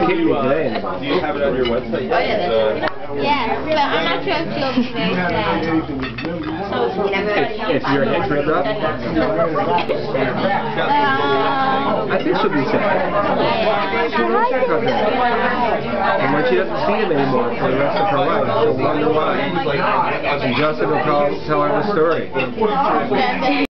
kicked me today. Do you have it on your website yet? Oh, yeah, but I'm not sure if she'll be very sad. If your head's ripped up? I think she'll be sad. And when she doesn't see him anymore for the rest of her life, she'll wonder why. And Justin will tell her the story.